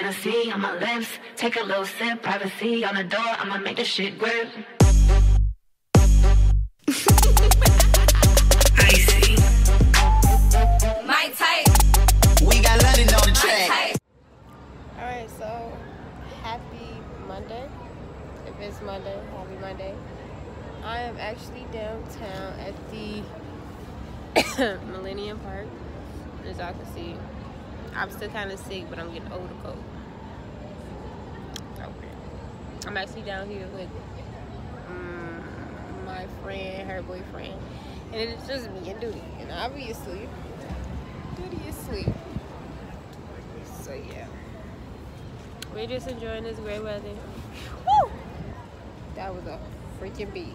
Hennessy on my lips. Take a little sip, privacy on the door. I'ma make this shit grip. Icy. My type. We got London on the track. Alright, so happy Monday. If it's Monday, happy Monday. I am actually downtown at the Millennium Park. As y'all can see, I'm still kind of sick, but I'm getting over the cold. Okay. I'm actually down here with my friend, her boyfriend, and it's just me and Duty. And obviously, Duty is asleep. So yeah, we're just enjoying this great weather. Woo! That was a freaking bee.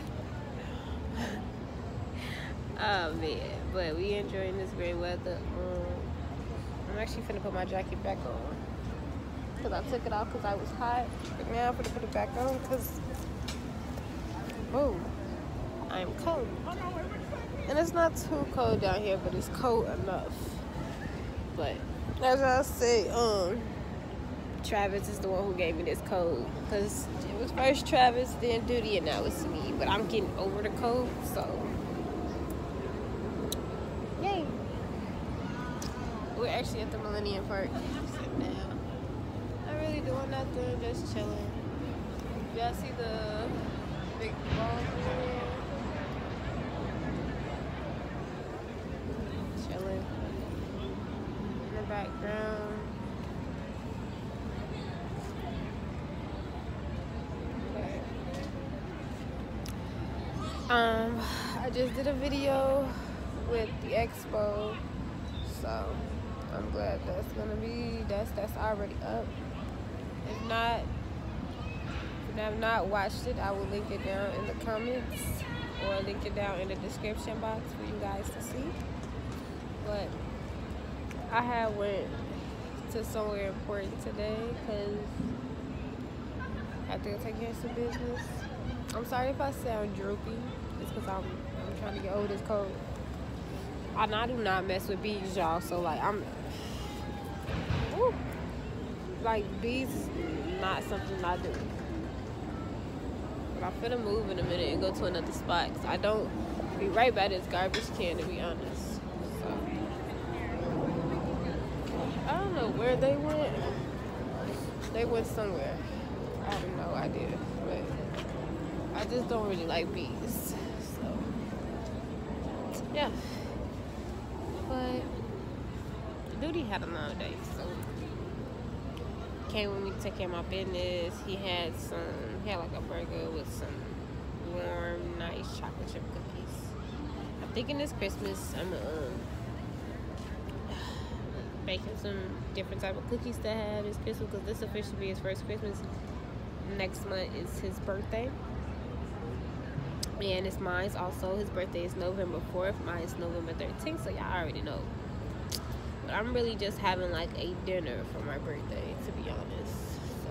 Oh man, but we enjoying this great weather. I'm actually finna put my jacket back on because I took it off because I was hot. But now I'm finna put it back on because, oh, I'm cold. And it's not too cold down here, but it's cold enough. But as I say, Travis is the one who gave me this cold because it was first Travis, then Duty, and now it's me. But I'm getting over the cold, so. Yay. We're actually at the Millennium Park. Sitting down. Not really doing nothing, just chilling. Y'all see the big ball there? Chilling. In the background. Okay. I just did a video with the expo, so I'm glad that's gonna be that's already up. If you have not watched it, I will link it down in the comments or link it down in the description box for you guys to see. But I had went to somewhere important today because I have to go take care of some business. I'm sorry if I sound droopy. It's because I'm trying to get over this cold. I do not mess with bees, y'all. So like bees is not something I do. But I'm finna move in a minute and go to another spot. Cause I don't be right by this garbage can, to be honest. So I don't know where they went. They went somewhere. I have no idea. But I just don't really like bees. So yeah. But Duty had a long day, so came with me to take care of my business. He had like a burger with some warm, nice chocolate chip cookies. I'm thinking this Christmas I'm baking some different type of cookies to have this Christmas because this will officially be his first Christmas. Next month is his birthday. And it's mine also. His birthday is November 4th. Mine is November 13th, so y'all already know. But I'm really just having like a dinner for my birthday, to be honest. So,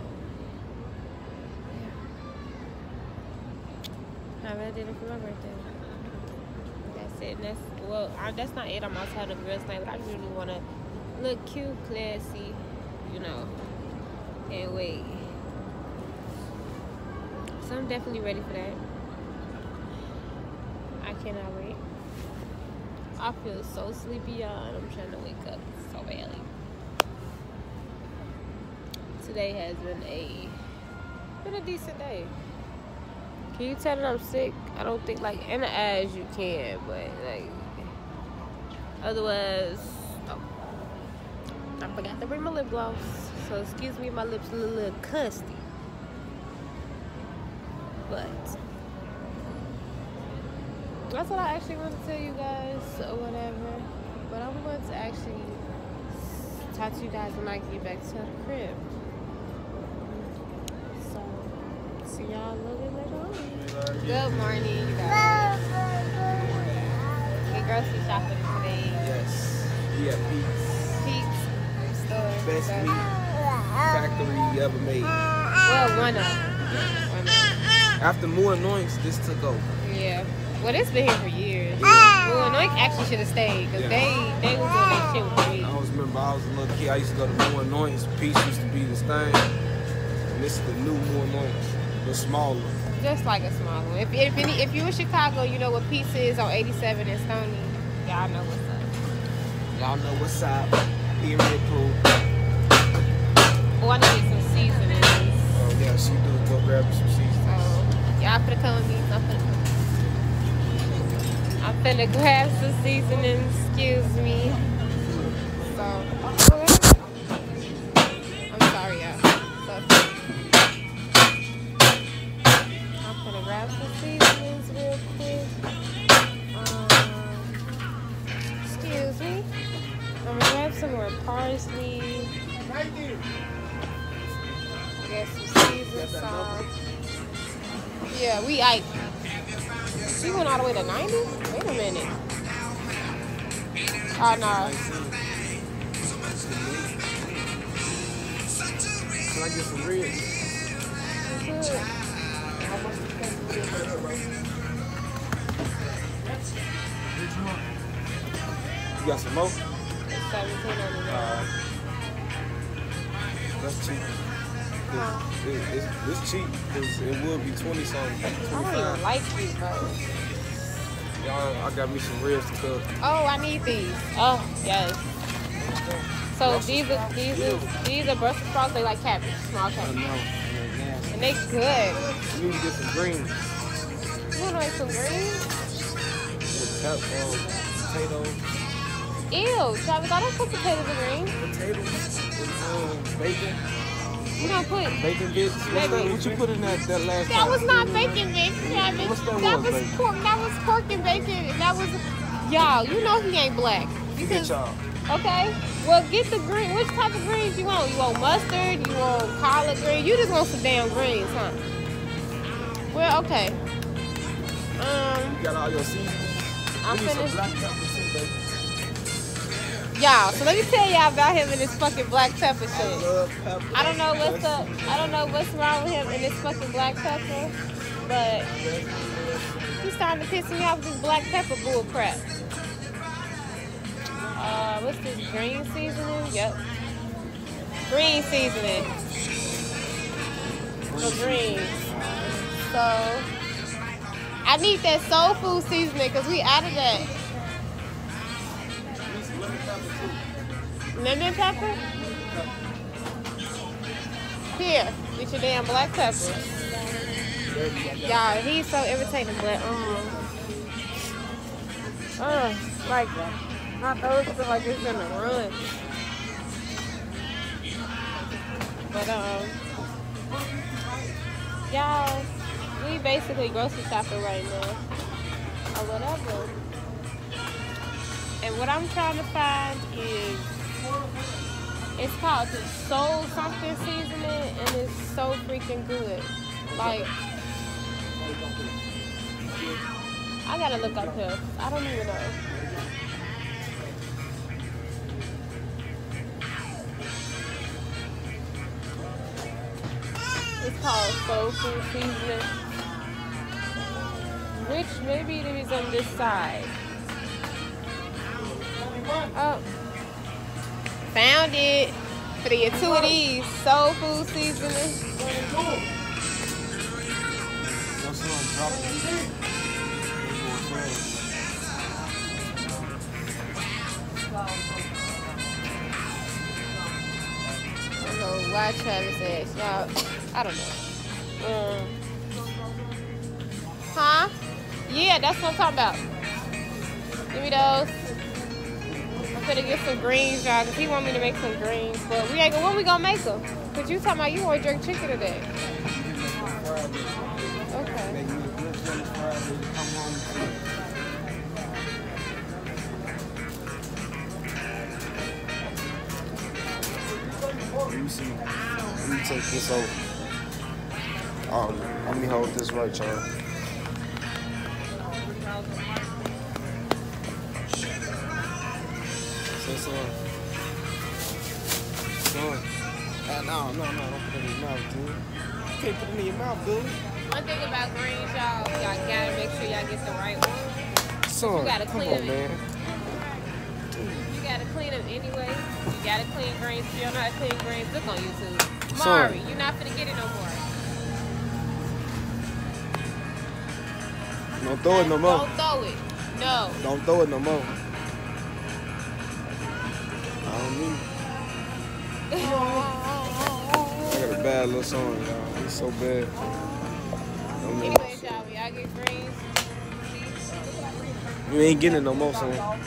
yeah. Having a dinner for my birthday. That's it. That's not it. I'm also having a girls' night, but I really want to look cute, classy, you know, and wait. So I'm definitely ready for that. I cannot wait. I feel so sleepy, y'all, and I'm trying to wake up so badly. Today has been a decent day. Can you tell that I'm sick? I don't think, like, in the eyes you can, but, like, otherwise, oh, I forgot to bring my lip gloss, so excuse me, my lips a little custy. But that's what I actually want to tell you guys or whatever. But I'm going to actually talk to you guys when I get back to the crib. So, see y'all a little bit later on. Good morning, you guys. Get grocery shopping today. Yes. We at Pete's store. Best meat factory you ever made. Well, one of them. After more annoyance, this took over. Yeah. Well, it's been here for years. We went Anoint actually should have stayed because they was doing their shit with me. I always remember I was a little kid. I used to go to New Anoint's. Peace used to be this thing. And this is the new New Anoint's. The smaller. Just like a small one. If you in Chicago, you know what Peace is on 87 and Stony. Y'all know what's up. Y'all know what's up. Period, pool. Oh, I need to get some seasonings. Oh, yeah, she do. Go grab some seasonings. Oh, y'all finna come with me. I'm finna grab some seasonings. Excuse me. So, I'm sorry, y'all. So, I'm finna grab some seasonings real quick. Excuse me. I'm gonna grab some more parsley. Get some seasoned sauce. Yeah, we went all the way to 90? Wait a minute. Oh no. Can I get some ribs? Good. You got some more? It's $17.99. That's cheap. It's cheap because it would be 20 something. I don't even like these, bro. Y'all, I got me some ribs to cook. Oh, I need these. Oh, yes. So these are Brussels sprouts. They like cabbage, small I cabbage, know. and they good. You need to get some greens. You wanna make some greens? With potatoes. Ew, Travis, I don't put potatoes in greens. Potatoes with bacon. You don't put. Bacon bits. What you put in that last That time? was not bacon, Travis. What's that That was, was baby? pork. That was pork and bacon. That was. Y'all, you know he ain't black. Get Because, y'all. okay, well get the green. Which type of greens you want? You want mustard? You want collard green? You just want some damn greens, huh? Well, okay. You got all your seasonings. I'm We need some finished. black pepper too, baby. Y'all, so let me tell y'all about him and this fucking black pepper I shit. love pepper. I don't know what's up. I don't know what's wrong with him and this fucking black pepper, but he's starting to piss me off with this black pepper bull crap. What's this, green seasoning? Yep. Green seasoning. For green. So I need that soul food seasoning because we out of that. Lemon pepper? Here, get your damn black pepper. Y'all, he's so irritating, but like my throat feel like it's gonna run. But y'all, we basically grocery shopping right now, or whatever. And what I'm trying to find is, it's called the Soul something seasoning, and it's so freaking good. Like, I gotta look up here. I don't even know. It's called Soul Food Seasoning, which maybe it is on this side. Oh, found it. For the two of these soul food seasoning. I don't know why Travis asked y'all. I don't know. Huh? Yeah, that's what I'm talking about. Give me those. I'm gonna get some greens, y'all, because he want me to make some greens. But we ain't gonna, when we gonna make them? Because you talking about you want to drink chicken today. Okay. Let me take this over. Let me hold this right, y'all. Son. No, don't put it in your mouth, dude. You can't put it in your mouth, dude. One thing about greens, y'all gotta make sure y'all get the right one. Son, you gotta come clean on, them. man. You gotta clean them anyway. You gotta clean greens. If you don't know how to clean greens, look on YouTube. Son. Mari, you're not finna get it no more. Don't throw it no more. Don't throw it. No. Don't throw it no more. I don't need it. I got a bad little song, y'all. It's so bad. Don't make Anyways, it. y'all, when y'all get greens, You ain't getting it no more, son. y'all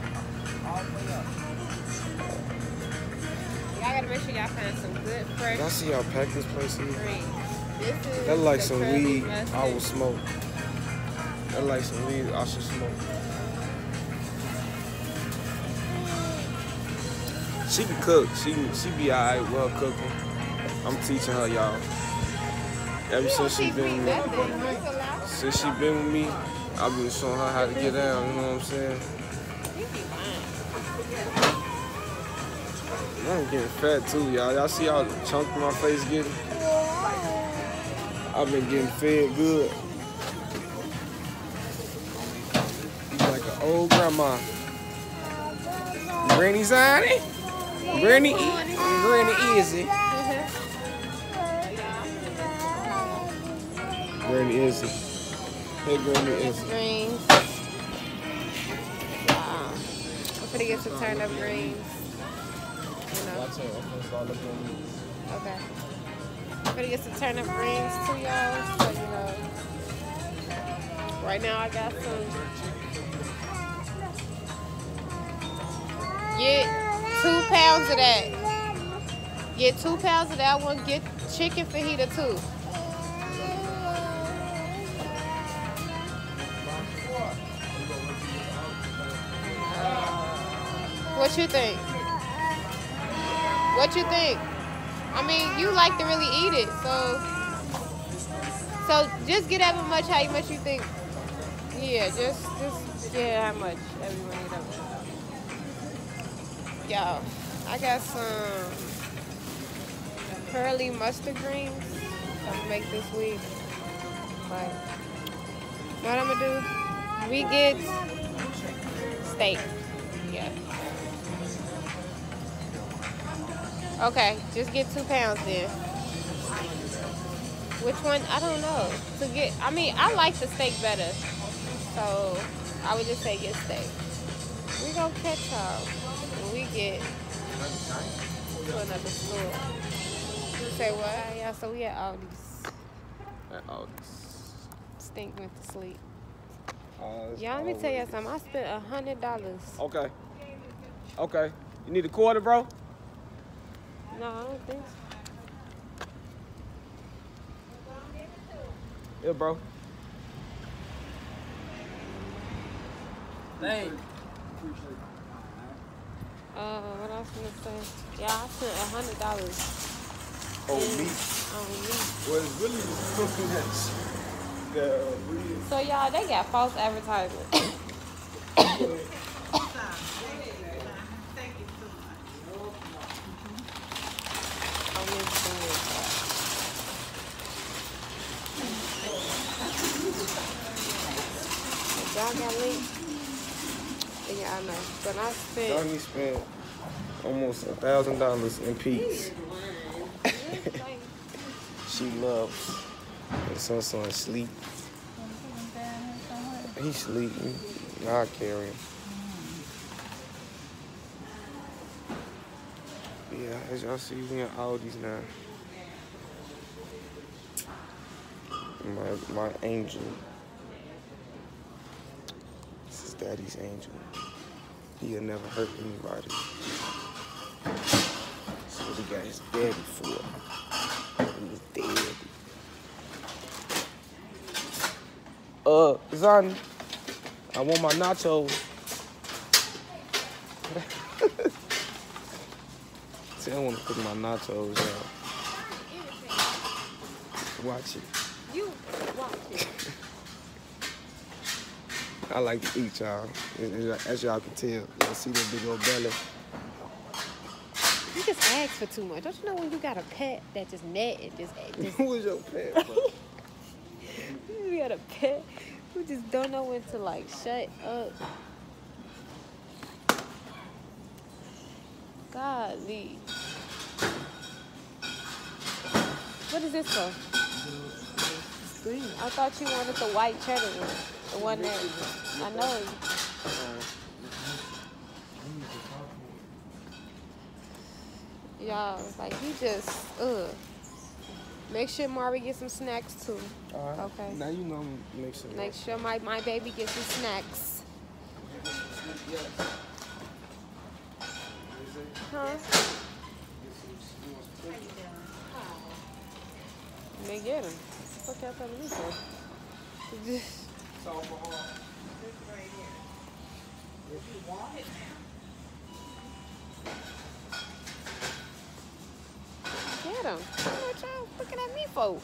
gotta make sure y'all find some good, fresh Y'all see how packed this place is? greens. This is That like the some curly weed mustard. I will smoke. That like some weed I should smoke. She can cook. She be alright, well cooking. I'm teaching her, y'all. Ever since she been with me, since she been with me, I've been showing her how to get down. You know what I'm saying? I'm getting fat too, y'all. Y'all see how chunky my face getting? I've been getting fed good. Like an old grandma. Granny Zani? Granny Izzy. Granny Izzy. Hey, Granny Izzy. Greens. Wow. I'm gonna get some turned up greens. You know. Watch out, I'm gonna start looking at me. Okay. I'm gonna get some turnip greens too, y'all. So, you know. Right now I got some. Get 2 pounds of that. Get 2 pounds of that one. Get chicken fajita too. What you think? What you think? I mean, you like to really eat it, so just get how much you think. Yeah, just get how much everyone eat up. Y'all, I got some curly mustard greens I'm gonna make this week. But what I'm gonna do? We get steak. Yeah. Okay, just get 2 pounds then. Which one? I don't know. I mean, I like the steak better. So, I would just say get steak. We gonna catch y'all when we get to another store. You say what? Yeah, so we at Aldi's. At Aldi's. Stink went to sleep. It's Y'all, let me tell you always- something. I spent $100. Okay. Okay. You need a quarter, bro? No, I don't think so. Yeah, bro. Thanks. What else was I gonna say? Yeah, I spent $100 Oh, me. on meat. Well, it's really just cooking that shit. The weed. So y'all, they got false advertisement. On this food. If y'all got links, then y'all know. But I spent Johnny spent almost $1,000 in peas. She loves. And son sleep. He sleeping. I carry him. Yeah, as y'all see, we in Aldi's now. My angel. This is Daddy's angel. He'll never hurt anybody. That's what he got his daddy for. His daddy. Zani, I want my nachos. See, I want to cook my nachos, y'all. Watch it. you watch it. I like to eat, y'all. As y'all can tell. Y'all see that big old belly. You just ask for too much. Don't you know when you got a pet that just met and just Who is your pet, bro? you got a pet We just don't know when to like shut up. Golly. What is this for? I thought you wanted the white cheddar one. The one that I know. Y'all, like he just, Make sure Mari gets some snacks too. Alright. Okay. Now you know I'm make sure. Make sure my baby gets some snacks. Huh? They get him. What y'all telling me for? Get him. What y'all looking at me for?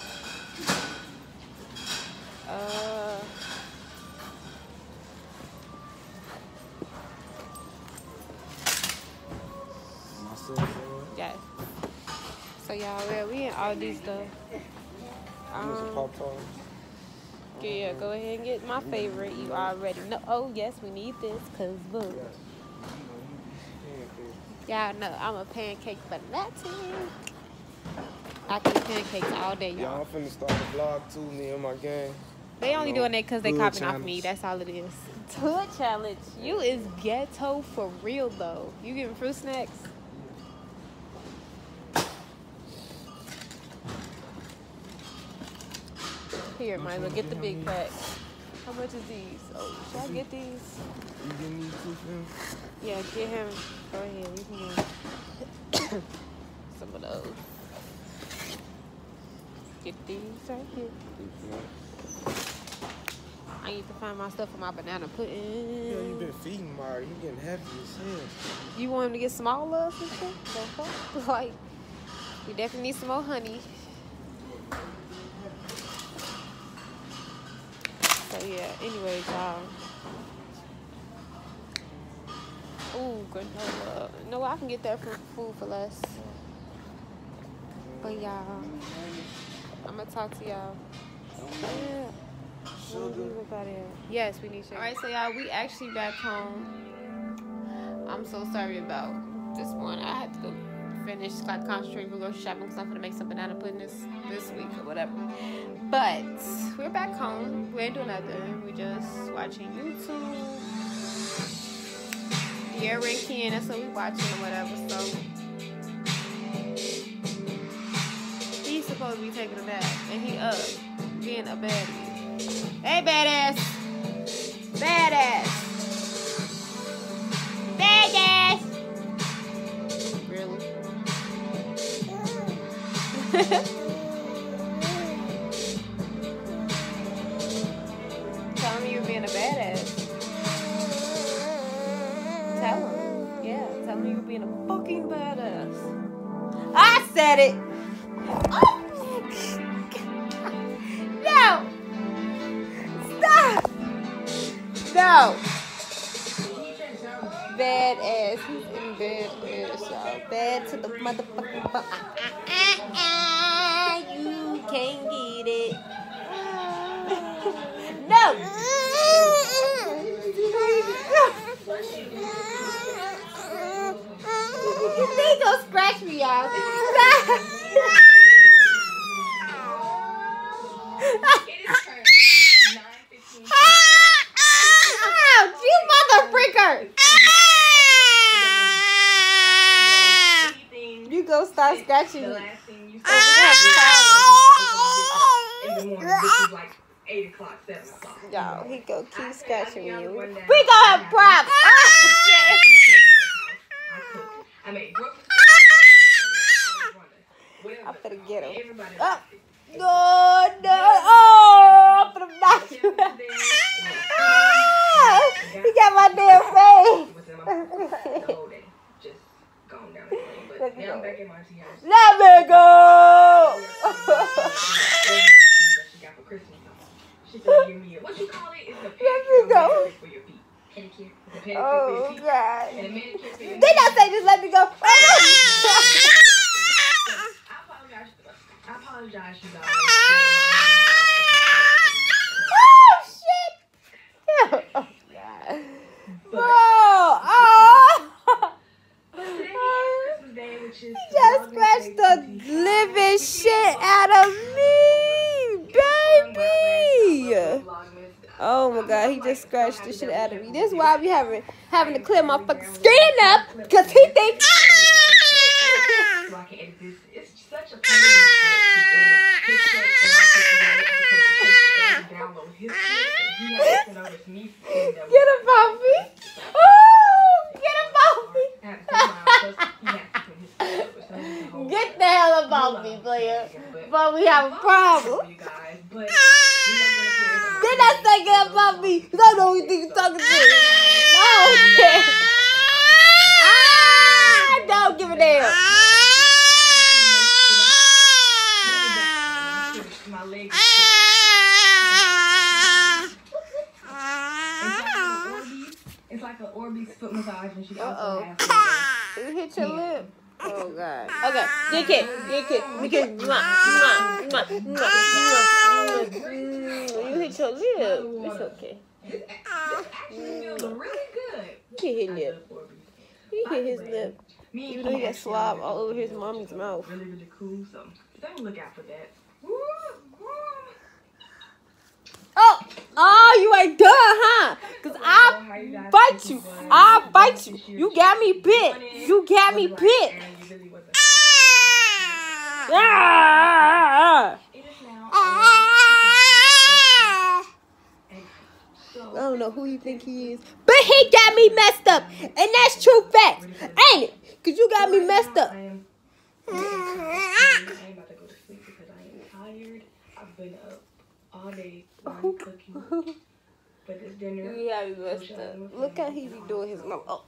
Yeah. So y'all, we in all these stuff. Yeah, go ahead and get my favorite. You already know. Oh yes, we need this, cause look. Y'all know I'm a pancake fanatic. I can eat pancakes all day, y'all. Yeah, I'm finna start a vlog too, me and my gang. They only doing that because they copying challenge. off me. That's all it is. Hood challenge. You is ghetto for real though. You giving fruit snacks? Here, might as well get the big pack. How much is these? Oh, should I get these? You getting these two for him? Yeah, get him. Go ahead. You can get some of those. Get these right here. I need to find my stuff for my banana pudding. Yeah, you been feeding Mari. You getting heavy as hell. You want him to get smaller or something? Like, we definitely need some more honey. So yeah, anyways, y'all. Ooh, granola. No, I can get that for food for less. But y'all, I'm gonna talk to y'all. Yeah. Yes, we need sugar. Alright, so y'all, we actually back home. I'm so sorry about this morning. I had to go finish, like, concentrate for grocery shopping because I'm gonna make some banana pudding this week or whatever. But we're back home. We ain't doing nothing. We just watching YouTube. Yeah, Ray Ken, that's what we watching or whatever. So he's supposed to be taking a nap, and he up being a baddie. Hey, badass. Badass. Badass. Really? Tell me you're being a badass. Tell him. Yeah, tell me you're being a fucking badass. I said it. Oh. No. Stop. No. Badass. He's in badass, y'all. Bad to the motherfucking bone. You can't get it. No. He gonna scratch me, y'all. Ouch, you motherfreaker! You go start scratching me. Y'all, he go keep scratching me. We gonna have props. I'm finna get him. Oh. No. Oh, I'm finna knock you out. Ah, he got my damn face. Let me go. Let me go. Oh, God. They don't say just let me go. I apologize, you guys. Oh, shit. just scratched the living shit out of me, baby. Oh my God, he just scratched the shit out of me. This is why we having to clear my fucking skin up, because he thinks. Get him, Bobby. Oh, get him, Bobby. Get the hell about me, player. But we have a problem. Get that thing about me. Because I know you think you're talking to me. No. Don't give a damn. It's like an Orbeez foot massage, and she also has. You hit your lip. Oh God. Okay. Good kid. You hit your lip. It's okay. It feels really good. He hit his lip. He hit his lip. Even though he got slob all over his mommy's mouth. Really, really cool. So don't look out for that. Oh, you ain't done, huh? Because I'll bite you. I'll bite you. You got me bit. You got me bit. I don't know who you think he is, but he got me messed up. And that's true facts, ain't it? Because you got me messed up. I am about to go to sleep because I am tired. I've been up all day cooking. But this dinner. You got me messed up. Look how he be doing his mouth. Oh.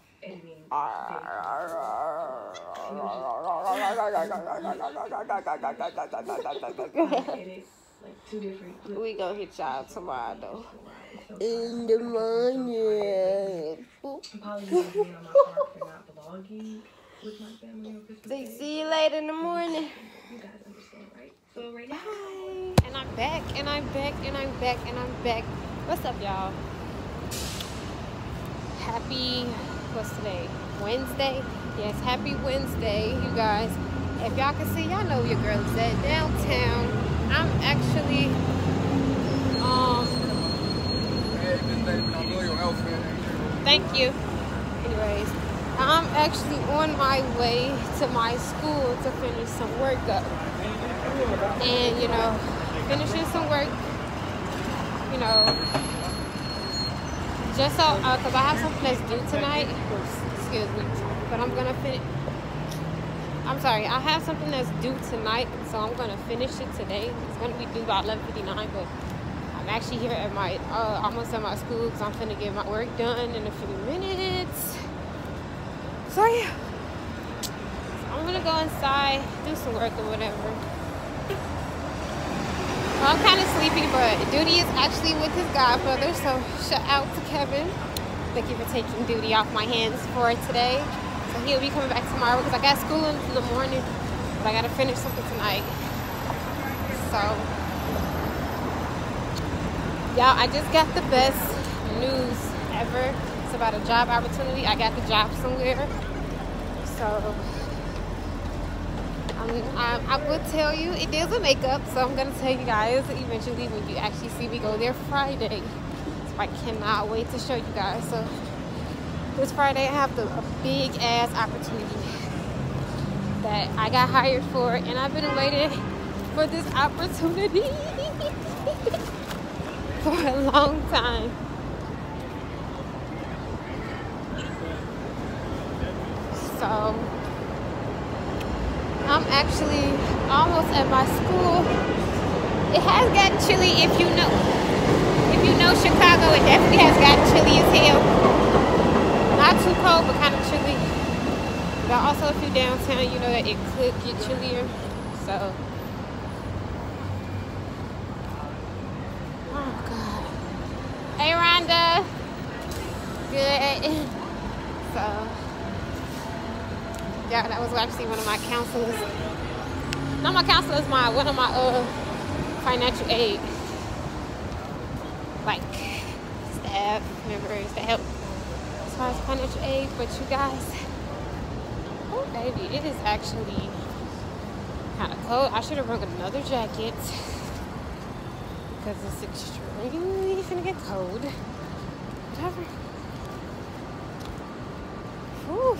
We gonna hit y'all tomorrow though. In the morning. See you later in the morning. You guys understand, right? So right now. Bye. And I'm back, and I'm back, and I'm back, and I'm back. What's up, y'all? Happy, what's today? Wednesday? Yes, happy Wednesday, you guys. If y'all can see, y'all know your girl is at downtown. I'm actually, thank you. Anyways, I'm actually on my way to my school to finish some work up. And, you know, finishing some work, you know, just so, because I have something that's due tonight. Excuse me. But I'm going to finish. I'm sorry. I have something that's due tonight, so I'm going to finish it today. It's going to be due by 11:59, but I'm actually here at my, almost at my school because I'm going to get my work done in a few minutes. So, yeah. I'm going to go inside, do some work or whatever. Well, I'm kind of sleepy, but duty is actually with his godbrother, so shout out to Kevin. Thank you for taking duty off my hands for today. So he'll be coming back tomorrow because I got school in the morning, but I got to finish something tonight. So, y'all, I just got the best news ever. It's about a job opportunity. I got the job somewhere. So, I will tell you, it is a makeup, so I'm going to tell you guys eventually when you actually see me go there Friday. So I cannot wait to show you guys. So this Friday I have a big ass opportunity that I got hired for, and I've been waiting for this opportunity for a long time. So I'm actually almost at my school. It has gotten chilly, if you know Chicago, it definitely has gotten chilly as hell. Not too cold, but kind of chilly. But also if you're downtown, you know that it could get chillier. So, oh God. Hey Rhonda. Good. So, yeah, that was actually one of my counselors. Not my counselors, one of my financial aid, like staff members that help as far as financial aid. But you guys, Oh, baby, it is actually kind of cold. I should have brought another jacket because it's extremely finna get cold. Whatever. Whew.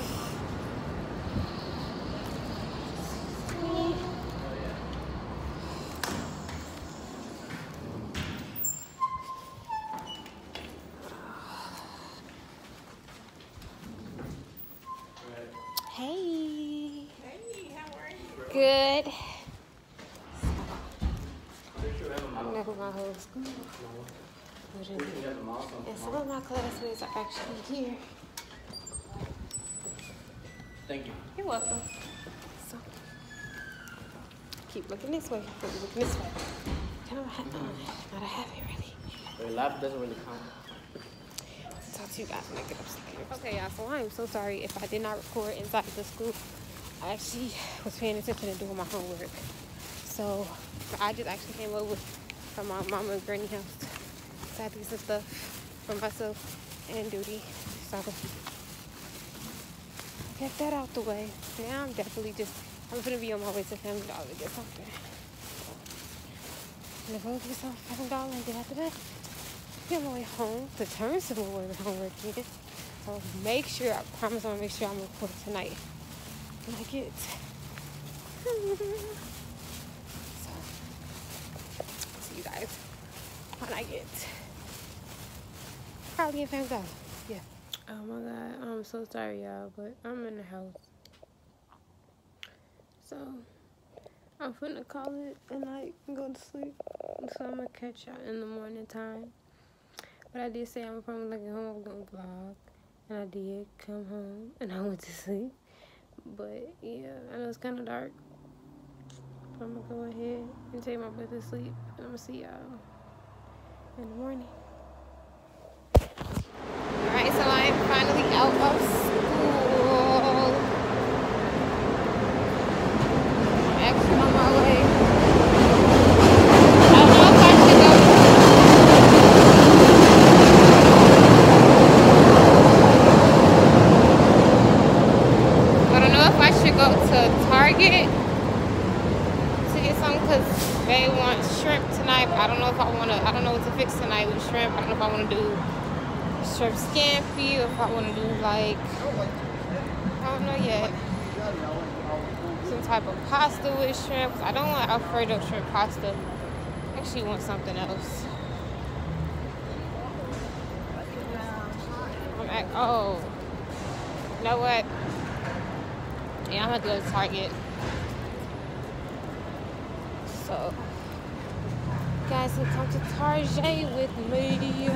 Hey. Hey, how are you? Good. I'm never my whole school. And some of my classmates are actually here. Thank you. You're welcome. So, keep looking this way. Keep looking this way. Kind of not a habit, really. The lab doesn't really count. Talk to you guys when I get upstairs. Okay, y'all, so I am so sorry if I did not record inside the school. I actually was paying attention to doing my homework. So I just actually came over from my mama and granny house. So I had to get some stuff for myself and duty. So get that out the way. Now I'm definitely I'm gonna be on my way to Family Dollar to get something. I'm gonna go get some $7 and then after that, be on my way home to turn some more homework in. So make sure, I promise I'm gonna make sure I'm recording tonight when I get. So, see you guys when I get. Probably in Family Dollar. Yeah. Oh my God, I'm so sorry, y'all, but I'm in the house. So, I'm finna call it a night and go to sleep. So I'm gonna catch y'all in the morning time. But I did say I'm probably looking home, I was gonna vlog. And I did come home and I went to sleep. But yeah, I know it's kind of dark. But I'm gonna go ahead and take my butt to sleep. And I'm gonna see y'all in the morning. Alright, so I am finally out of school. I'm actually on my way. I don't know if I should go. I don't know if I should go to Target to get some because they want shrimp tonight. But I don't know if I want to. I don't know what to fix tonight with shrimp. I don't know if I want to do shrimp scampi or if I want to do like, I don't know yet, some type of pasta with shrimp. I don't want Alfredo shrimp pasta. I actually want something else. Oh, you know what? Yeah, I'm gonna go to Target. So, you guys can come to Target with me.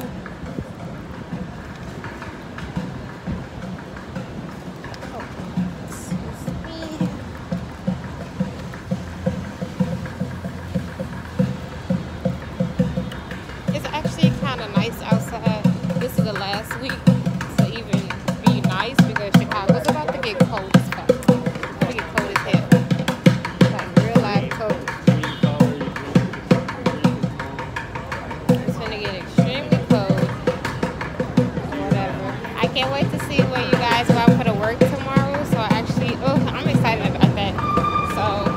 It's actually kind of nice outside. This is the last week to even be nice because Chicago's about to get cold as fuck. It's about to get cold as hell. Like real life cold. It's gonna get extremely cold. Whatever. I can't wait to see where you guys go out for the work tomorrow. So actually, I'm excited about that. So.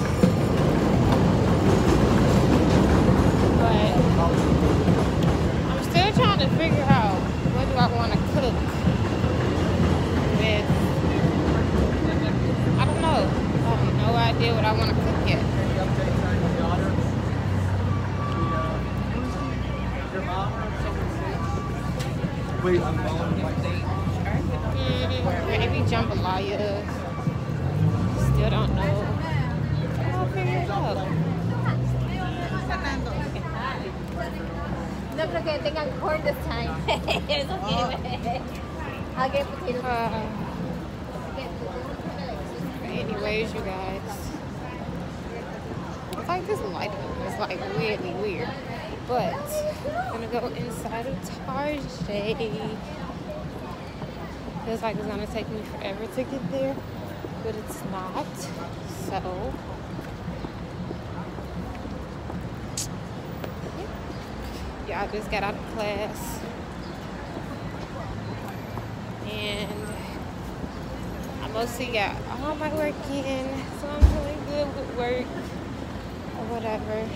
Trying to figure out what do I want to cook with. I don't know. I have no idea what I want to cook yet. Maybe jambalaya. Still don't know. I'll figure it out. No creo que tengan corn this time. It's okay. I'll get potatoes. Anyways, you guys. It's like this lighting is like weirdly weird. But I'm gonna go inside of Target. Feels like it's gonna take me forever to get there, but it's not. So yeah, I just got out of class and I mostly got on my work end, so I'm doing good with work or whatever.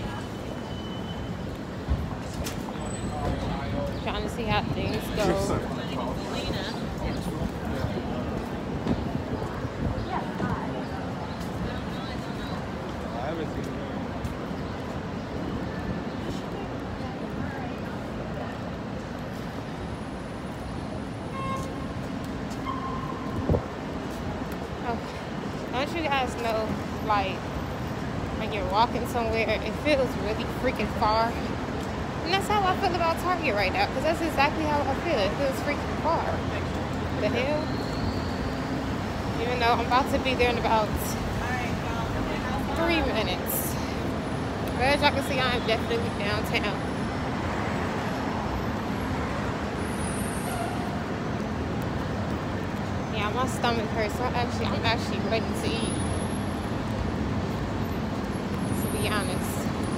Trying to see how things go. Don't you guys know, like, when you're walking somewhere, it feels really freaking far? And that's how I feel about Target right now, because that's exactly how I feel. It feels freaking far. The hell? Even though I'm about to be there in about 3 minutes. But as y'all can see, I am definitely downtown. Yeah, my stomach hurts, so I'm actually ready to eat. To be honest.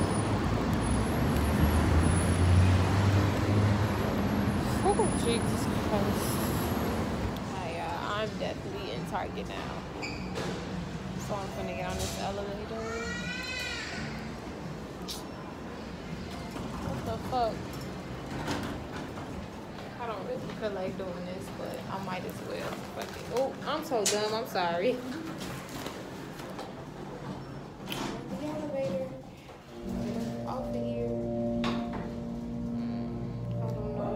Oh, Jesus Christ. I'm definitely in Target now. So I'm gonna get on this elevator. What the fuck? I don't really feel like doing this, but I might as well. Fuck it. Oh, I'm so dumb. I'm sorry. The elevator. Off of here. I don't know.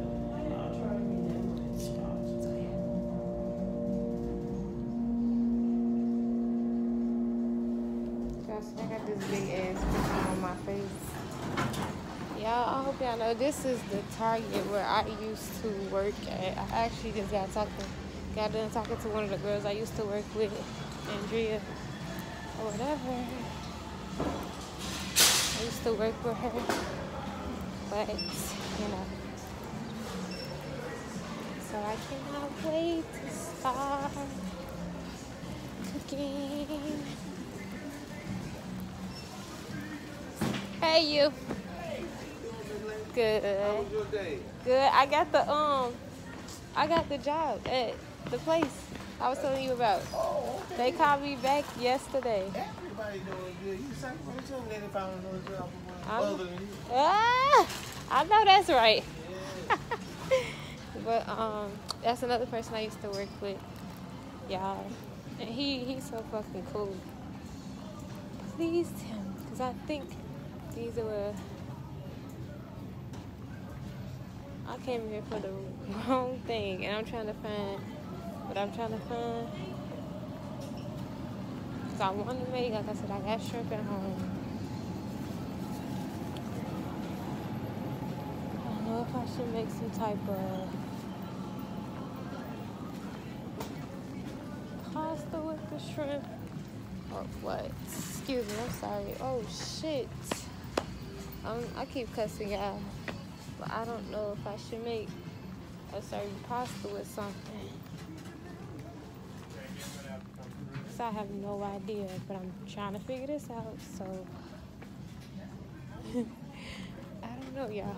Gosh, I got this big ass picture on my face. Y'all, I hope y'all know this is the Target where I used to work at. I actually just got done talking to one of the girls I used to work with, Andrea, or whatever. I used to work with her, but, you know. So I cannot wait to start cooking. Hey, you. Good. How was your day? Good. I got the job at the place I was telling you about. Oh, okay. They called me back yesterday. Everybody doing good. You sacrificed your lady found another job I'm- other than you. I know that's right. Yeah. But that's another person I used to work with, y'all. And he's so fucking cool. Please tell me, because I think these were. I came here for the wrong thing, and I'm trying to find what I'm trying to find. Because I want to make, like I said, I got shrimp at home. I don't know if I should make some type of pasta with the shrimp or what. Excuse me, I'm sorry. Oh, shit. I keep cussing y'all. But I don't know if I should make a certain pasta with something. Because I have no idea, but I'm trying to figure this out, so. I don't know, y'all.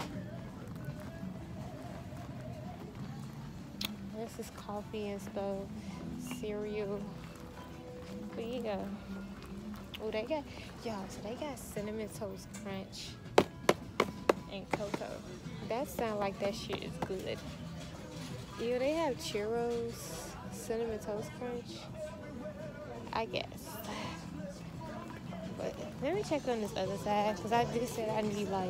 This is coffee and stuff, cereal. But yeah. Oh, they got, y'all, so they got Cinnamon Toast Crunch and cocoa. That sound like that shit is good. Ew, they have churros, Cinnamon Toast Crunch. I guess. But let me check on this other side, because I just said I need like,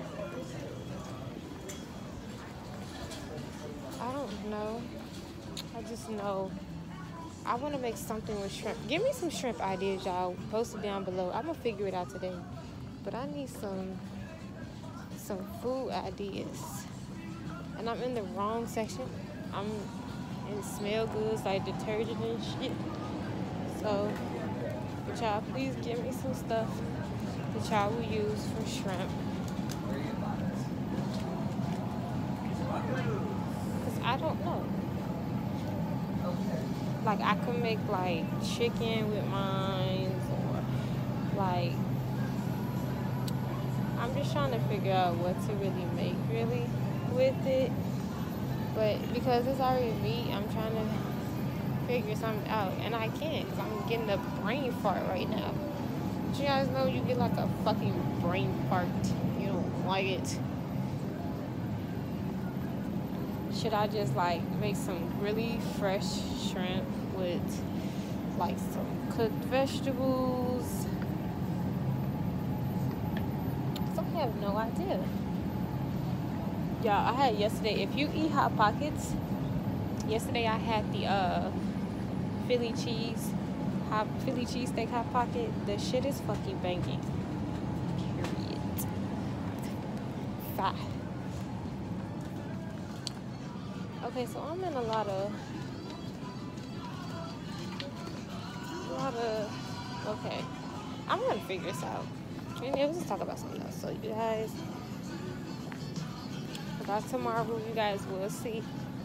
I don't know. I just know I want to make something with shrimp. Give me some shrimp ideas, y'all. Post it down below. I'm gonna figure it out today. But I need some food ideas. And I'm in the wrong section. I'm in smell goods like detergent and shit. So, but y'all, please give me some stuff that y'all will use for shrimp. Cause I don't know. Like I could make like chicken with mine, or like I'm just trying to figure out what to really make really with it. But because it's already meat, I'm trying to figure something out, and I can't because I'm getting a brain fart right now. Do you guys know you get like a fucking brain fart? You don't like it. Should I just like make some really fresh shrimp with like some cooked vegetables? So I have no idea. Y'all, I had yesterday, if you eat Hot Pockets, yesterday I had the Philly cheesesteak Hot Pocket. The shit is fucking banging. Period. Fine. Okay, so I'm in a lot of, okay. I'm gonna figure this out. Maybe let's just talk about something else. So you guys, about tomorrow, you guys will see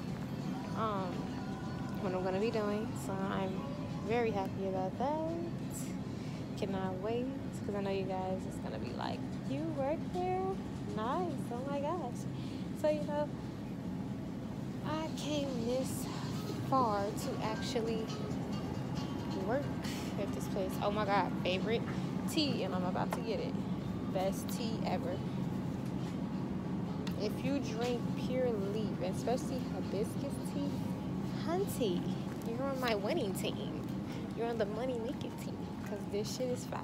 what I'm gonna be doing. So I'm very happy about that. Cannot wait, because I know you guys is gonna be like, you work there? Nice. Oh my gosh. So you know, I came this far to actually work at this place. Oh my god, favorite tea, and I'm about to get it. Best tea ever. If you drink Pure Leaf, especially hibiscus tea, hunty, you're on my winning team. You're on the money making team, because this shit is fire.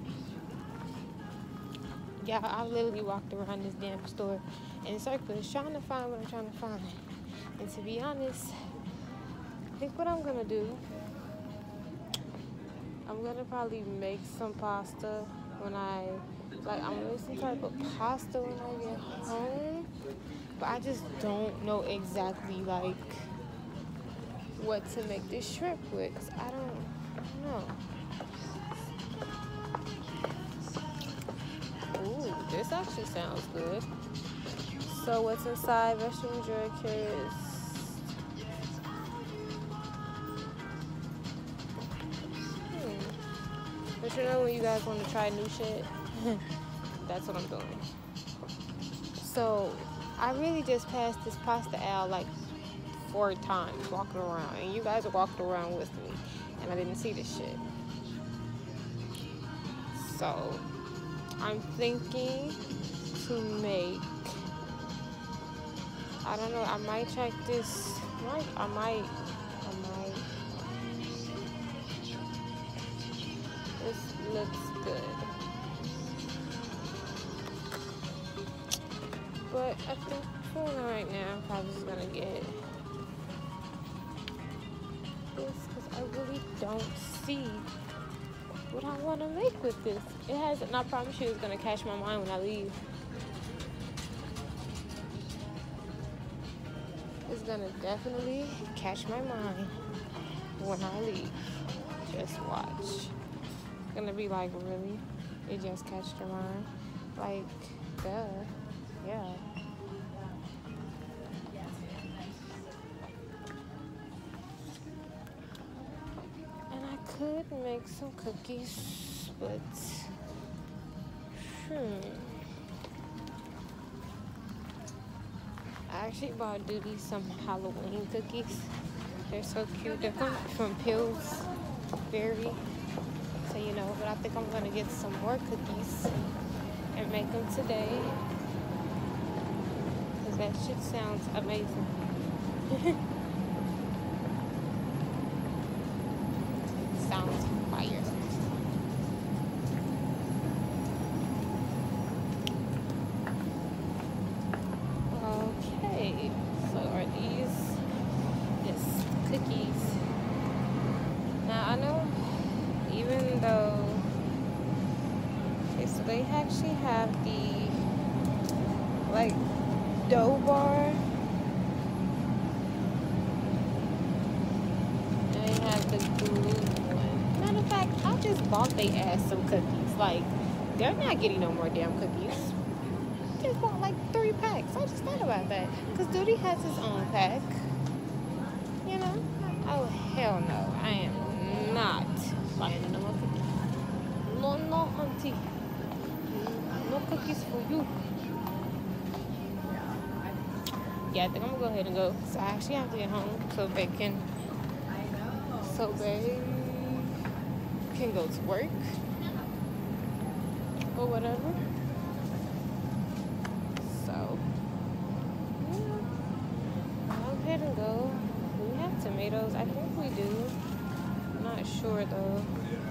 Yeah, I literally walked around this damn store in circles trying to find what I'm trying to find. And to be honest, I think what I'm gonna do, I'm gonna probably make some pasta when I'm gonna make some type of pasta when I get home. But I just don't know exactly like what to make this shrimp with, 'cause I don't know. Ooh, this actually sounds good. So what's inside? Vegetable dry carrots. But you know when you guys want to try new shit? That's what I'm doing. So I really just passed this pasta out like 4 times walking around. And you guys walked around with me. And I didn't see this shit. So I'm thinking to make, I don't know, I might check this. I might. This looks good. But I think for right now, I'm probably just gonna get this because I really don't see what I want to make with this. It has, and I promise you it's gonna catch my mind when I leave. It's gonna definitely catch my mind when I leave. Just watch. It's gonna be like, really? It just catched your mind? Like, duh. Yeah. And I could make some cookies, but I actually bought Duty some Halloween cookies. They're so cute. They're from Pillsbury. So, you know, but I think I'm gonna get some more cookies and make them today. Because that shit sounds amazing. Sounds fire. Okay, so are these cookies? Now I know, even though, okay, so they actually have the like dough bar. They have the glue one. Matter of fact, I just bought they ass some cookies. Like, they're not getting no more damn cookies. Just bought like 3 packs. I just thought about that. Because Duty has his own pack. You know? Oh, hell no. I am not buying no more cookies. No, auntie. No cookies for you. Yeah, I think I'm going to go ahead and go. So I actually have to get home so they can so babe can go to work or whatever. So yeah, I'll go ahead and go. We have tomatoes. I think we do. I'm not sure though.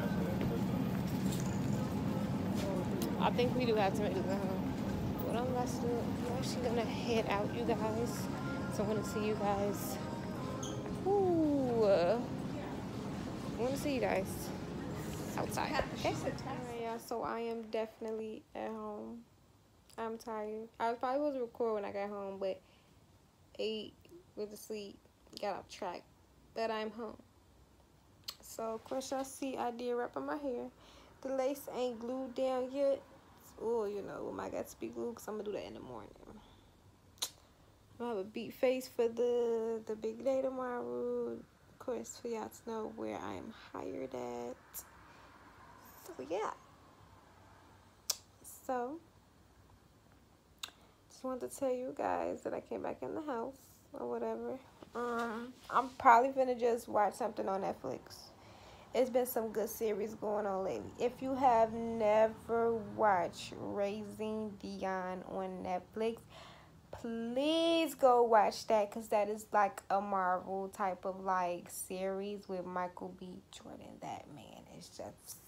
I think we do have tomatoes at home. What I'm about to do, I'm actually gonna head out, you guys. So I'm gonna see you guys. Ooh, I want to see you guys outside. Okay. Alright, y'all. So I am definitely at home. I'm tired. I was probably supposed to record when I got home, but ate, went to sleep, got off track. But I'm home. So of course y'all see I did wrap up my hair. The lace ain't glued down yet. Oh, you know, my got to be glued because I'm going to do that in the morning. I'm going to have a beat face for the big day tomorrow. Of course, for y'all to know where I am hired at. So, yeah. So, just wanted to tell you guys that I came back in the house or whatever. I'm probably going to just watch something on Netflix. It's been some good series going on lately. If you have never watched Raising Dion on Netflix, please go watch that, because that is like a Marvel type of like series with Michael B. Jordan. That man is just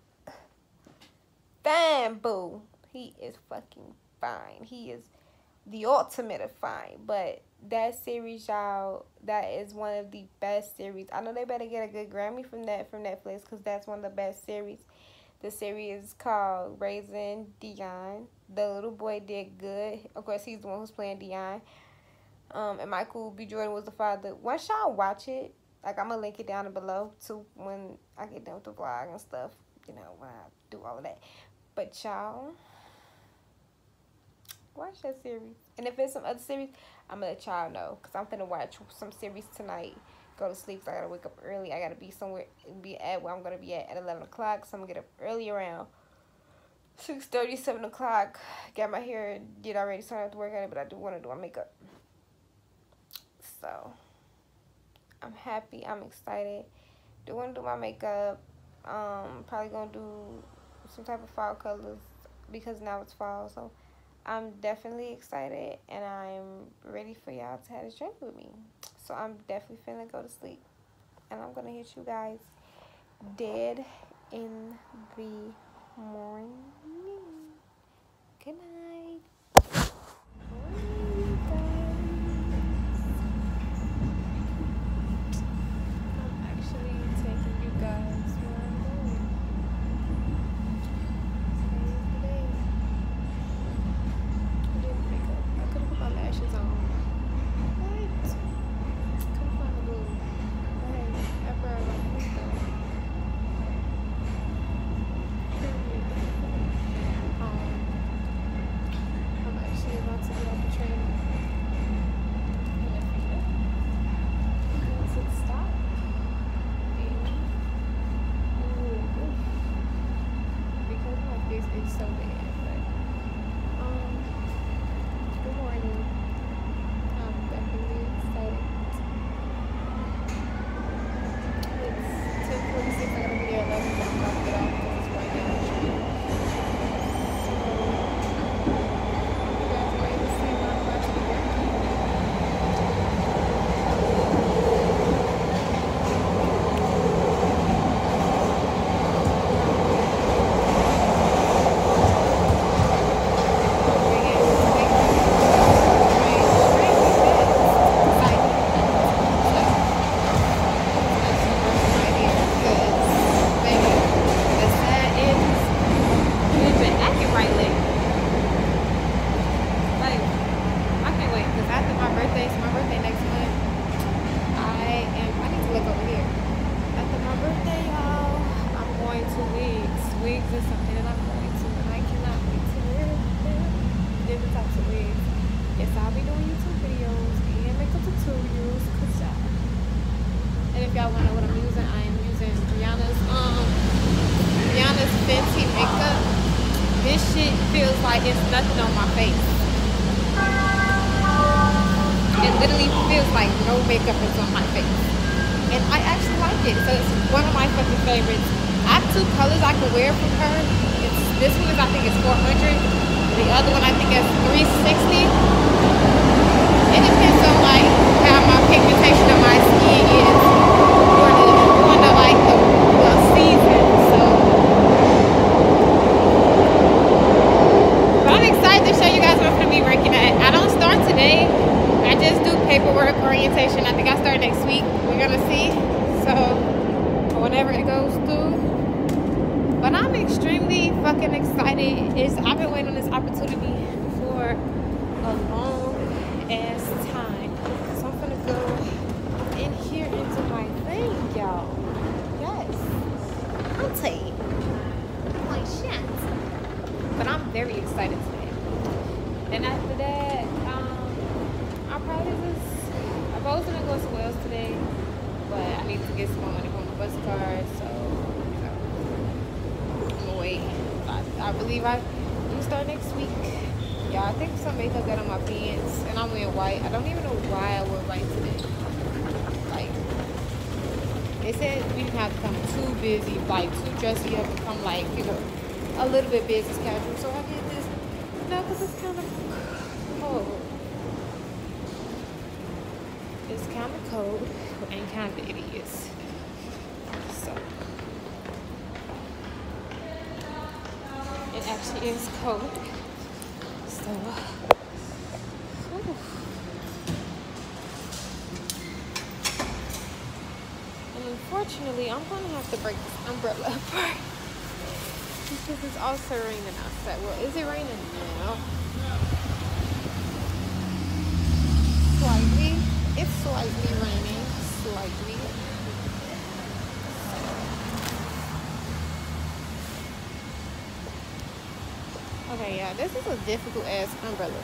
fine, boo. He is fucking fine. He is the ultimate of fine. But that series, y'all, that is one of the best series. I know they better get a good Grammy from Netflix, because that's one of the best series. The series is called Raising Dion. The little boy did good. Of course, he's the one who's playing Dion. And Michael B. Jordan was the father. Once y'all watch it, like, I'm going to link it down below, too, when I get done with the vlog and stuff. You know, when I do all of that. But, y'all, watch that series. And if there's some other series, I'm going to let y'all know. Because I'm finna watch some series tonight. Go to sleep, so I got to wake up early. I got to be somewhere, be at where I'm going to be at 11 o'clock. So I'm going to get up early around 6:30, 7 o'clock. Get my hair, get already, so I don't have to work on it. But I do want to do my makeup. So, I'm happy. I'm excited. Do want to do my makeup. Probably going to do some type of fall colors, because now it's fall. So, I'm definitely excited, and I'm ready for y'all to have this journey with me. So I'm definitely finna go to sleep, and I'm gonna hit you guys dead in the morning. Good night. I'm actually taking you guys where I'm going. Today's the day. I didn't pick up. I could've put my lashes on. What? Couldn't find the glue. But hey, after I got food though. I'm actually about to get off the train. Once it stopped. Because my face is so bad. Good morning. I'm definitely excited. It's 10:46. I gotta be there at 11, but I'm about to get off because it's right down the street. So, you guys wait to see what I'm about to do. and I actually like it. So it's one of my fucking favorites. I have 2 colors I can wear from her. This one is, I think, it's 400. The other one, I think, is 360. It depends on like how my pigmentation of my skin is during the like the season. So, but I'm excited to show you guys what I'm gonna be working at. I don't start today. I just do paperwork orientation. I think I start next week. We're gonna see. So whenever it goes through. But I'm extremely fucking excited. I've been waiting on this opportunity for a long ass time. So I'm gonna go in here into my thing, y'all. Yes. I'll tell you. My shit. But I'm very excited today. And after that, I was gonna go to Wells today, but I need to get some money from the bus card, so I'm gonna wait. I believe I'm gonna start next week. Yeah, I think some makeup got on my pants, and I'm wearing white. I don't even know why I wore white today. Like, they said we didn't have to come too busy, like too dressy up, and come like, you know, a little bit business casual. So I did this, you know, because it's kind of cold. It's kind of cold and kind of it is. So it actually is cold. So and unfortunately, I'm gonna have to break this umbrella apart because it's also raining outside. Well, is it raining now? Slightly. It's slightly raining, slightly. Okay, yeah, this is a difficult ass umbrella.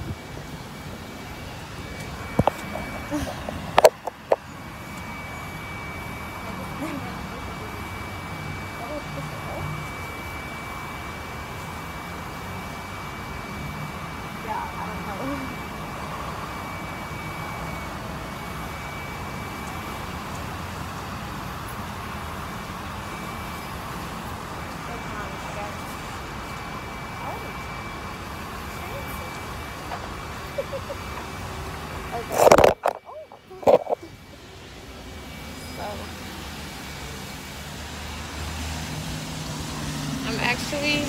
Actually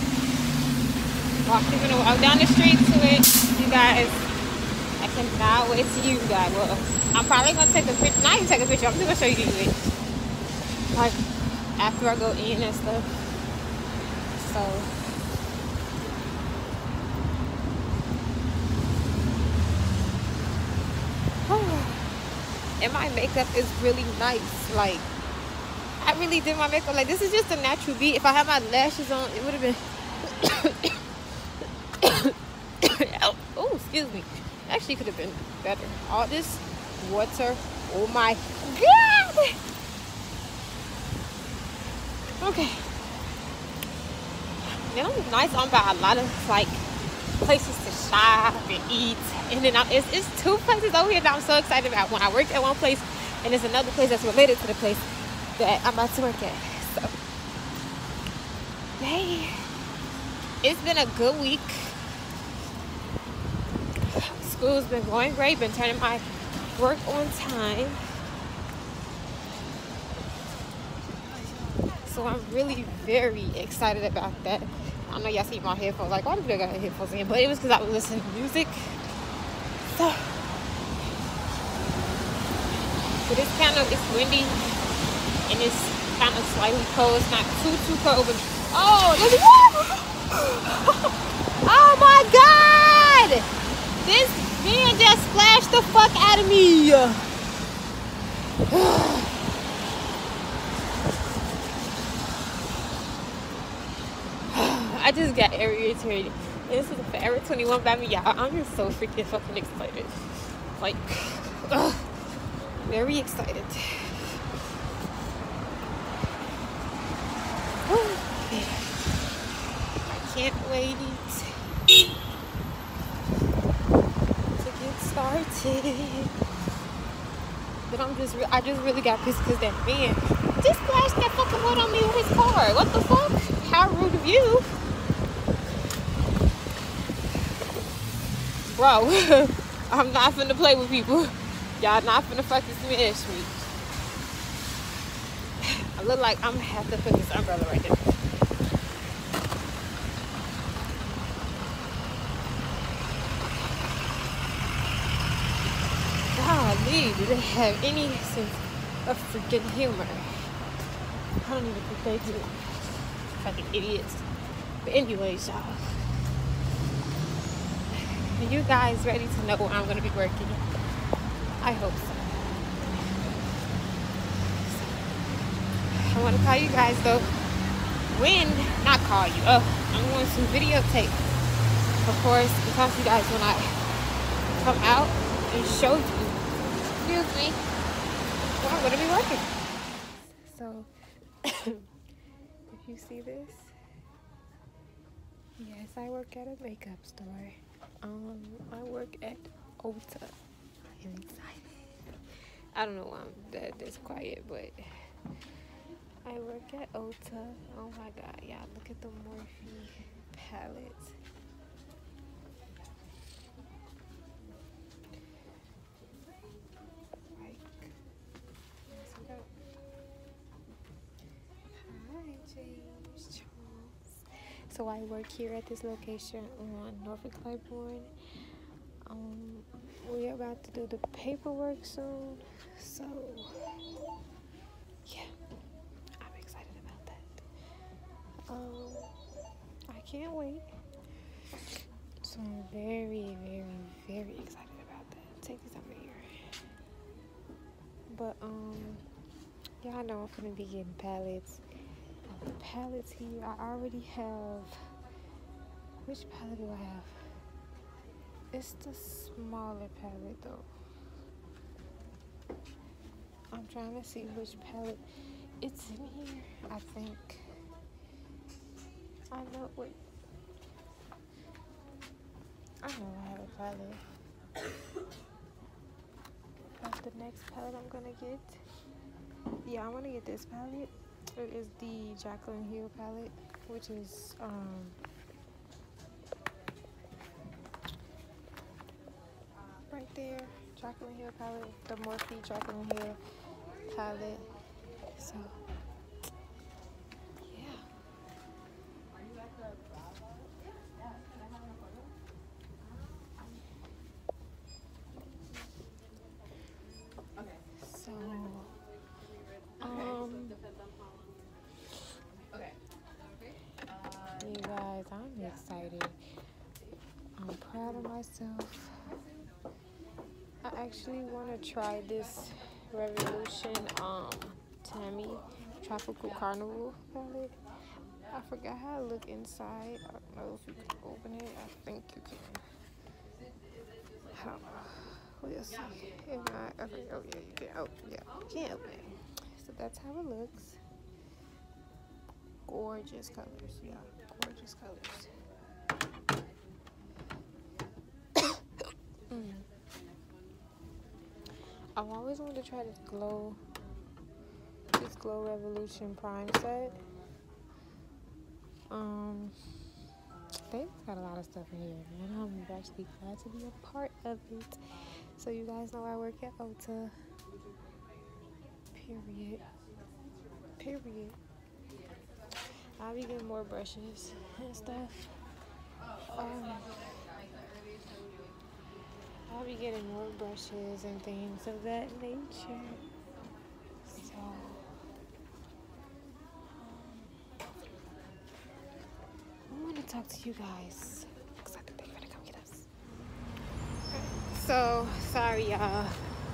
gonna walk down the street to it, you guys. I cannot wait to you guys. Well, I'm probably gonna take a picture. Not even take a picture, I'm just gonna show you it, like after I go in and stuff. So and my makeup is really nice. Like, I really did my makeup. Like, this is just a natural beat. If I had my lashes on, it would have been oh, excuse me. Actually could have been better. All this water, oh my god. Okay. Then I'm nice on by a lot of like places to shop and eat, and then it's 2 places over here that I'm so excited about. When I work at one place, and there's another place that's related to the place that I'm about to work at. So, hey, it's been a good week. School's been going great. Been turning my work on time. So I'm really very excited about that. I know y'all see my headphones. Like, why do I got headphones in? But it was because I was listening to music. So, but it's windy. And it's kind of slightly cold. It's not too cold, but oh my god! This man just splashed the fuck out of me. I just got irritated. This is Forever 21 by me, y'all. I'm just so freaking fucking excited. Like, very excited. I can't wait to get started. But I just really got pissed because that man just flashed that fucking wood on me with his car. What the fuck? How rude of you. Bro, I'm not finna play with people. Y'all not finna fucking smash me. I look like I'm gonna have to put this umbrella right there. Golly, do they have any sense of freaking humor? I don't even think they do. Fucking idiots. But anyways, y'all. Are you guys ready to know where I'm gonna be working? I hope so. I want to call you guys though. Not call you. I'm going to videotape. Of course, because you guys when I come out and show you. Excuse me. Well, I'm going to be working. So, if you see this, yes, I work at a makeup store. I work at Ulta. I am excited. I don't know why I'm this quiet, but I work at Ulta. Oh my god, y'all, look at the Morphe palettes. Hi, James Charles. So I work here at this location on Norfolk Claiborne. We're about to do the paperwork soon, so yeah, I'm excited about that. I can't wait. So I'm very, very, very excited about that. Take this over here. But yeah, I know I'm gonna be getting palettes. The palettes here, I already have. Which palette do I have? It's the smaller palette though. I'm trying to see which palette it's in here. I think I know. Wait, I know I have a palette. That's the next palette I'm gonna get. Yeah, I want to get this palette. It is the Jaclyn Hill palette, which is right there, Jaclyn Hill palette, the Morphe Jaclyn Hill palette. So, yeah. So, you guys, I'm excited. I'm proud of myself. I actually want to try this Revolution Tammy Tropical Carnival palette. I forgot how to look inside. I don't know if you can open it. I think you can. We'll see. If not, okay. Oh yeah, you can. Oh yeah, you can open it. So that's how it looks. Gorgeous colors, yeah, gorgeous colors. I've always wanted to try this Glow Revolution Prime set. They've got a lot of stuff in here, and I'm actually glad to be a part of it. So you guys know I work at Ulta. Period. I'll be getting more brushes and stuff. I'll be getting more brushes and things of that nature. So, I want to talk to you guys because I think they're gonna come get us. So, sorry y'all.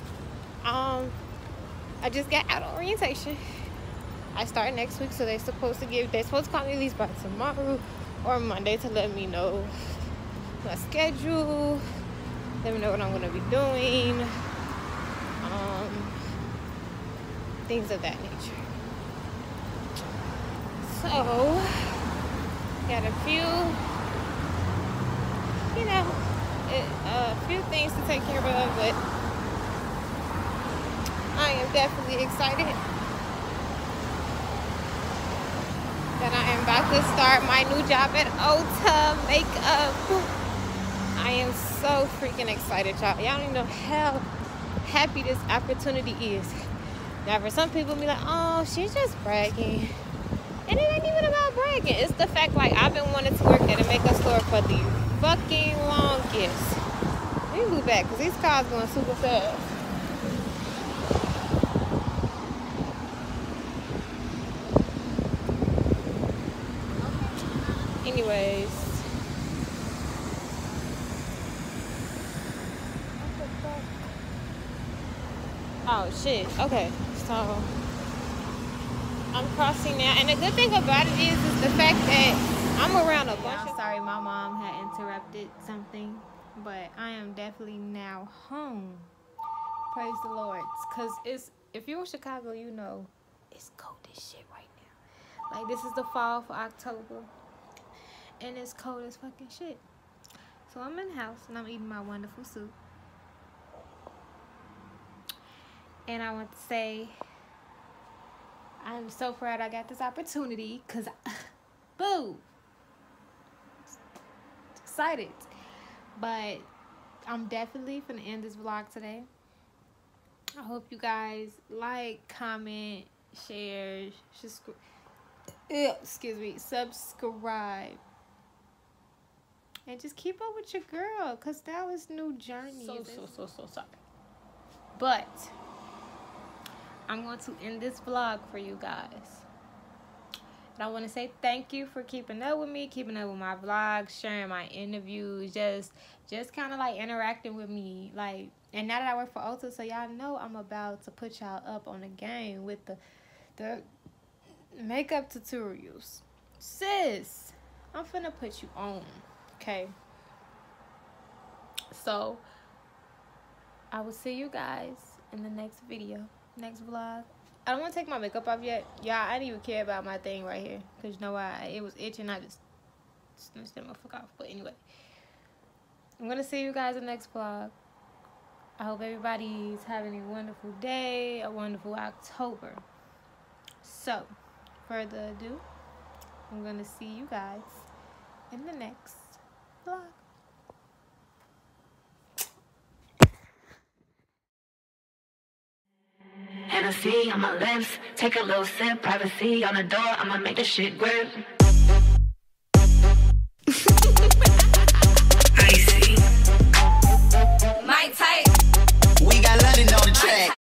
I just got out of orientation. I start next week, so they're supposed to call me at least by tomorrow or Monday to let me know my schedule, let me know what I'm gonna be doing, things of that nature. So, got a few things to take care of, but I am definitely excited that I am about to start my new job at Ulta Makeup. I am so freaking excited, y'all. Y'all don't even know how happy this opportunity is. Now, for some people, be like, oh, she's just bragging. And it ain't even about bragging. It's the fact, like, I've been wanting to work at a makeup store for the fucking longest. Let me move back, because these cars going super fast. Anyways. Oh, shit. Okay. So, I'm crossing now. And the good thing about it is the fact that I'm around a bunch of... Sorry, my mom had interrupted something. But I am definitely now home. Praise the Lord. Because it's... If you're in Chicago, you know it's cold as shit right now. Like, this is the fall for October. And it's cold as fucking shit. So I'm in the house and I'm eating my wonderful soup. And I want to say I'm so proud I got this opportunity because, boo, excited. But I'm definitely finna end this vlog today. I hope you guys like, comment, share, subscribe. And just keep up with your girl, because now it's new journey. So sorry. But I'm going to end this vlog for you guys. And I want to say thank you for keeping up with me, keeping up with my vlogs, sharing my interviews, just kind of like interacting with me. Like, and now that I work for Ulta, so y'all know I'm about to put y'all up on the game with the makeup tutorials. Sis, I'm finna put you on. Okay, so I will see you guys in the next video, next vlog. I don't want to take my makeup off yet. Yeah, I didn't even care about my thing right here, because you know why? It was itching. I just snatched that motherfucker off. But anyway, I'm gonna see you guys in the next vlog. I hope everybody's having a wonderful day, a wonderful October. So, further ado, I'm gonna see you guys in the next vlog. Hennessy on my lips, take a little sip, privacy on the door, I'ma make this shit grip.